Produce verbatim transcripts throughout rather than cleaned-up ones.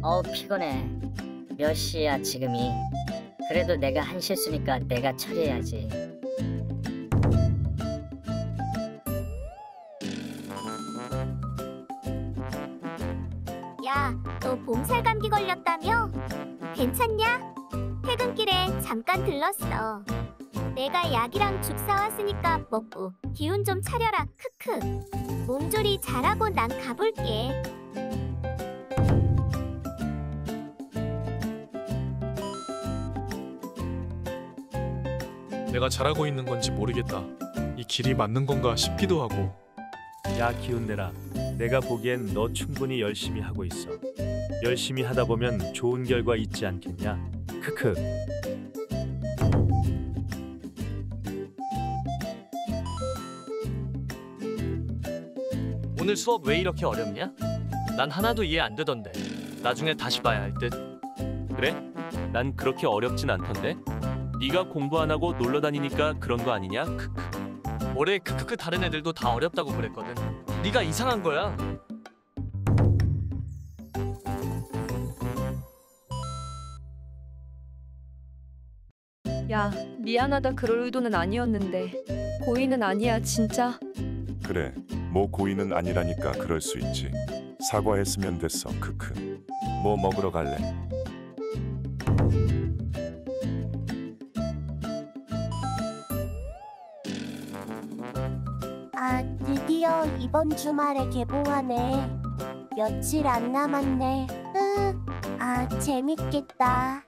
어우 피곤해. 몇 시야 지금이? 그래도 내가 한 실수니까 내가 처리해야지. 야, 너 몸살 감기 걸렸다며? 괜찮냐? 퇴근길에 잠깐 들렀어. 내가 약이랑 죽 사왔으니까 먹고 기운 좀 차려라. 크크. 몸조리 잘하고 난 가볼게. 내가 잘하고 있는 건지 모르겠다. 이 길이 맞는 건가 싶기도 하고. 야 기운내라. 내가 보기엔 너 충분히 열심히 하고 있어. 열심히 하다 보면 좋은 결과 있지 않겠냐? 크크. 오늘 수업 왜 이렇게 어렵냐? 난 하나도 이해 안 되던데. 나중에 다시 봐야 할 듯. 그래? 난 그렇게 어렵진 않던데? 네가 공부 안 하고 놀러 다니니까 그런 거 아니냐? 크크. 올해 크크크 다른 애들도 다 어렵다고 그랬거든. 네가 이상한 거야. 야, 미안하다. 그럴 의도는 아니었는데. 고의는 아니야, 진짜. 그래, 뭐 고의는 아니라니까 그럴 수 있지. 사과했으면 됐어. 크크. 뭐 먹으러 갈래? 아, 드디어 이번 주말에 개봉하네. 며칠 안 남았네. 으, 아, 재밌겠다.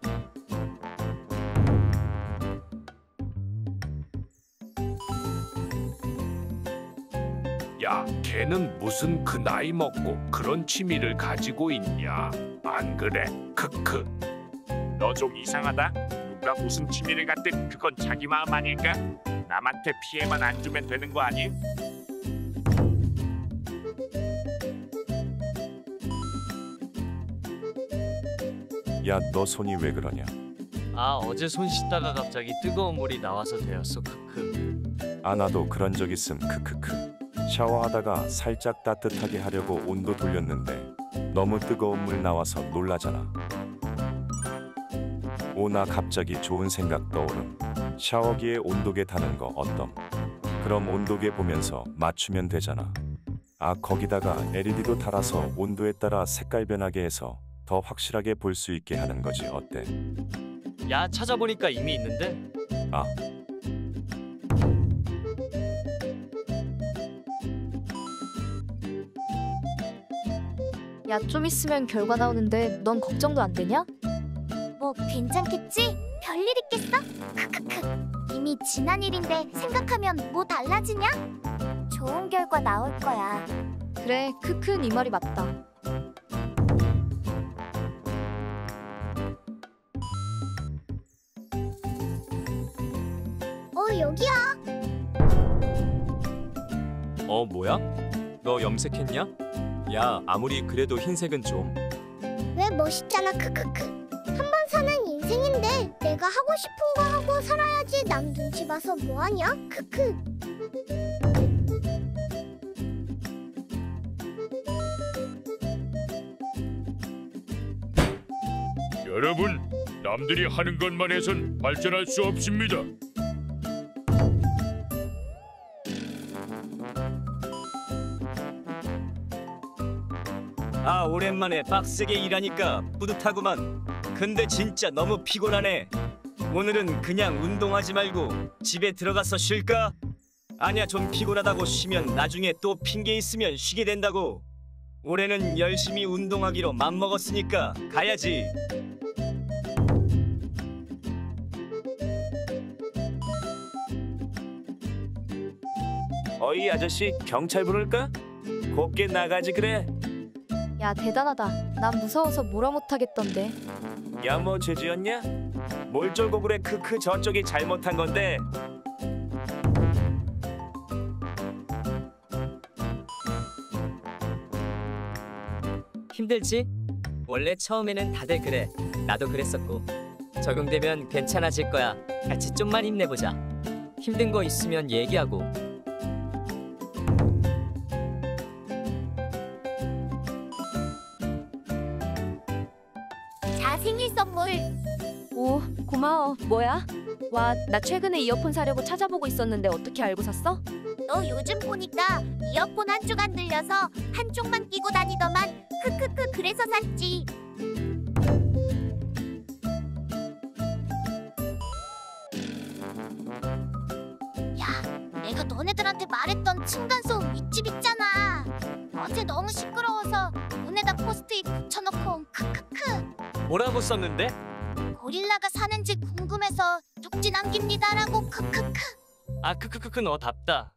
야, 걔는 무슨 그 나이 먹고 그런 취미를 가지고 있냐? 안 그래? 크크. 너 좀 이상하다. 누가 무슨 취미를 갖든 그건 자기 마음 아닐까? 남한테 피해만 안 주면 되는 거 아니? 야, 너 손이 왜 그러냐? 아, 어제 손 씻다가 갑자기 뜨거운 물이 나와서 되었어. 크크. 아, 나도 그런 적 있음. 크크크. 샤워하다가 살짝 따뜻하게 하려고 온도 돌렸는데 너무 뜨거운 물 나와서 놀라잖아. 오, 나 갑자기 좋은 생각 떠오름. 샤워기에 온도계 다는 거 어떤? 그럼 온도계 보면서 맞추면 되잖아. 아, 거기다가 엘이디도 달아서 온도에 따라 색깔 변하게 해서 더 확실하게 볼 수 있게 하는 거지. 어때? 야, 찾아보니까 이미 있는데? 아, 야, 좀 있으면 결과 나오는데 넌 걱정도 안 되냐? 뭐 괜찮겠지? 별일 있겠어? 크크크. 이미 지난 일인데 생각하면 뭐 달라지냐? 좋은 결과 나올 거야. 그래, 크크. 네 말이 맞다. 어, 여기야. 어 뭐야? 너 염색했냐? 야 아무리 그래도 흰색은 좀. 왜 멋있잖아. 크크크. 한 번 사는 인생인데 내가 하고 싶은 거 하고 살아야지. 남 눈치 봐서 뭐하냐? 크크. 여러분, 남들이 하는 것만 해선 발전할 수 없습니다. 아, 오랜만에 빡세게 일하니까 뿌듯하구만. 근데 진짜 너무 피곤하네. 오늘은 그냥 운동하지 말고 집에 들어가서 쉴까? 아니야, 좀 피곤하다고 쉬면 나중에 또 핑계 있으면 쉬게 된다고. 올해는 열심히 운동하기로 맘먹었으니까 가야지. 어이 아저씨, 경찰 부를까? 곱게 나가지 그래. 야, 대단하다. 난 무서워서 뭐라 못하겠던데. 야, 뭐 죄지었냐? 뭘 쫄고 그래. 크크. 저쪽이 잘못한 건데. 힘들지? 원래 처음에는 다들 그래. 나도 그랬었고. 적응되면 괜찮아질 거야. 같이 좀만 힘내보자. 힘든 거 있으면 얘기하고. 고마워. 뭐야? 와, 나 최근에 이어폰 사려고 찾아보고 있었는데 어떻게 알고 샀어? 너 요즘 보니까 이어폰 한쪽 안 들려서 한쪽만 끼고 다니더만. 크크크 그래서 샀지. 야, 내가 너네들한테 말했던 층간소음 윗집 있잖아. 어제 너무 시끄러워서 문에다 포스트잇 붙여놓고 크크크. 뭐라고 썼는데? 고릴라가 사는지 궁금해서 쪽지 남깁니다라고 크크크. 아 크크크크 너답다.